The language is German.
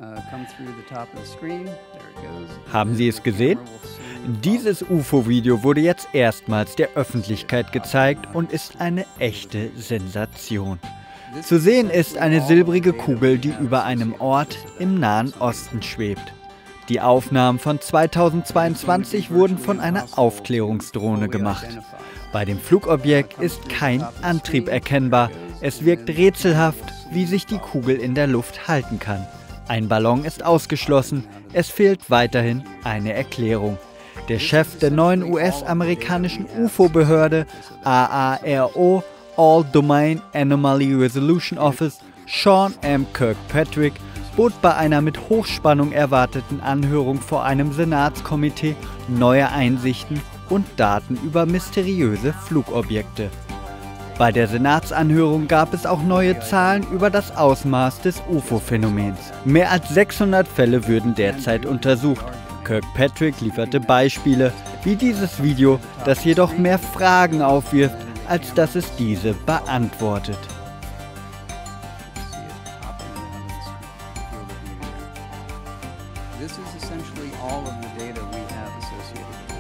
Haben Sie es gesehen? Dieses UFO-Video wurde jetzt erstmals der Öffentlichkeit gezeigt und ist eine echte Sensation. Zu sehen ist eine silbrige Kugel, die über einem Ort im Nahen Osten schwebt. Die Aufnahmen von 2022 wurden von einer Aufklärungsdrohne gemacht. Bei dem Flugobjekt ist kein Antrieb erkennbar. Es wirkt rätselhaft, wie sich die Kugel in der Luft halten kann. Ein Ballon ist ausgeschlossen. Es fehlt weiterhin eine Erklärung. Der Chef der neuen US-amerikanischen UFO-Behörde AARO, All Domain Anomaly Resolution Office, Sean M. Kirkpatrick, bot bei einer mit Hochspannung erwarteten Anhörung vor einem Senatskomitee neue Einsichten und Daten über mysteriöse Flugobjekte. Bei der Senatsanhörung gab es auch neue Zahlen über das Ausmaß des UFO-Phänomens. Mehr als 600 Fälle würden derzeit untersucht. Kirkpatrick lieferte Beispiele, wie dieses Video, das jedoch mehr Fragen aufwirft, als dass es diese beantwortet. This is essentially all of the data we have associated with